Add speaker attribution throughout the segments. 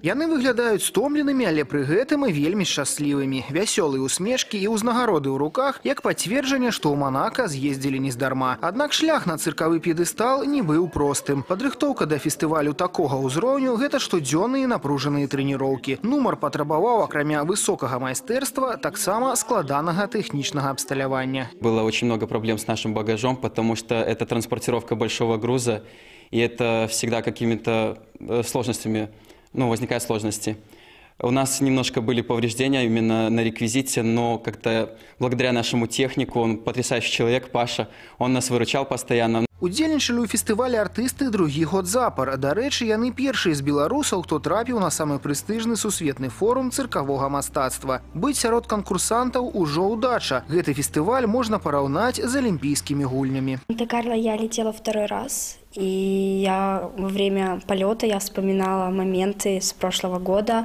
Speaker 1: Яны выглядаюць стомленымі, але пры гэтым і вельмі шчаслівымі. Вясёлыя усмешкі і ўзнагароды ў руках, як пацверджанне, што ў Монака з'ездзілі нездарма. Аднак шлях на цыркавы п'едэстал не быў простым. Падрыхтоўка да фестывалю такога ўзроўню – гэта штодзённыя напружаныя трэніроўкі. Нумар патрабаваў, акрамя высокага майстэрства, таксама складанага тэхнічнага абсталявання.
Speaker 2: Было очень много проблем с нашим багажом, потому что это транспортировка большого груза, и это всегда какими-то сложностями. Возникают сложности. У нас немножко были повреждения именно на реквизите, но как-то благодаря нашему технику, он потрясающий человек, Паша, он нас выручал постоянно.
Speaker 1: Удзельнічалі ў фестывалі артысты другі год запар. Дарэчы, яны першыя з беларусаў, хто трапіў на самы прэстыжны сусветны форум цыркавога мастацтва. Быць сярод канкурсантаў ужо ўдача. Гэты фестываль можна параўнаць з алімпійскімі гульнямі.
Speaker 3: В Монте-Карло я летела второй раз, и во время полета я вспоминала моменты с прошлого года.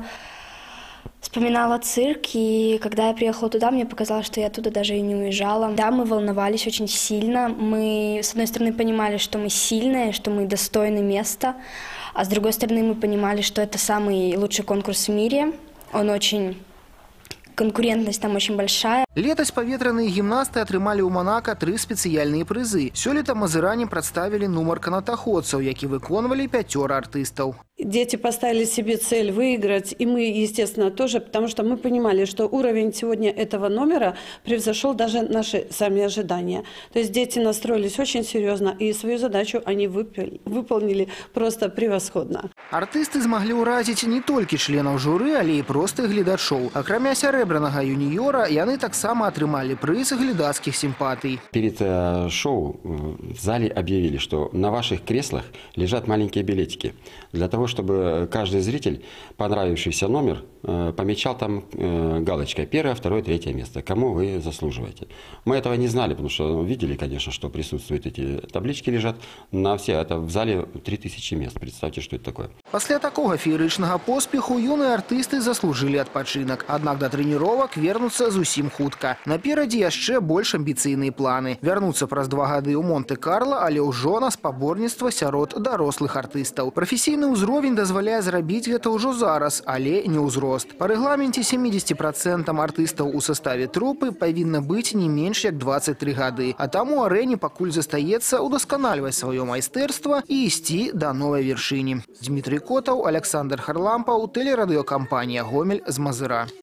Speaker 3: Вспоминала цирк, и когда я приехала туда, мне показалось, что я оттуда даже и не уезжала. Да, мы волновались очень сильно. Мы, с одной стороны, понимали, что мы сильные, что мы достойны места, а с другой стороны, мы понимали, что это самый лучший конкурс в мире. Он очень... Конкурентность там очень большая.
Speaker 1: Летась паветраныя гімнасты атрымалі ў Монака 3 спецыяльныя прызы. Сёлета мазыране прадставілі нумар канатаходцаў, які выконвалі 5 артыстаў.
Speaker 4: Дети поставили себе цель выиграть, и мы, естественно, тоже, потому что мы понимали, что уровень сегодня этого номера превзошел даже наши сами ожидания. То есть дети настроились очень серьезно, и свою задачу они выполнили просто превосходно.
Speaker 1: Артысты змаглі ўразіць не толькі членаў журы, але і простых гледачоў. Акрамя сярэбранага юніёра, яны таксама атрымалі прыз глядацкіх сімпатый.
Speaker 5: Перед шоу в зале объявили, что на ваших креслах лежат маленькие билетики. Для того, чтобы каждый зритель, понравившийся номер, помечал там галочкой 1, 2, 3 место. Кому вы заслуживаете. Мы этого не знали, потому что видели, конечно, что присутствуют эти таблички лежат на все. Это в зале 3000 мест. Представьте, что это такое.
Speaker 1: Пасля такога феерычнага поспеху юныя артысты заслужылі адпачынак. Аднак да трэніровак вернуцца зусім хутка. Наперадзе яшчэ больш амбіцыйныя планы. Вярнуцца праз 2 гады ў Монте-Карло, але ўжо на спаборніцтва сярод дарослых артыстаў. Прафесійны ўзровень дазваляе зрабіць гэта ўжо зараз, але не ўзрост. Па рэгламенце 70% артыстаў у саставе трупы павінна быць не менш як 23 гады. А таму арэне пакуль застаецца удасканальваць сваё майстэрства і ісці да новай вяршыні. Дмітрий Котаў, Александр Харлампаў, тэлерадыёкампанія «Гомель» з Мазыра.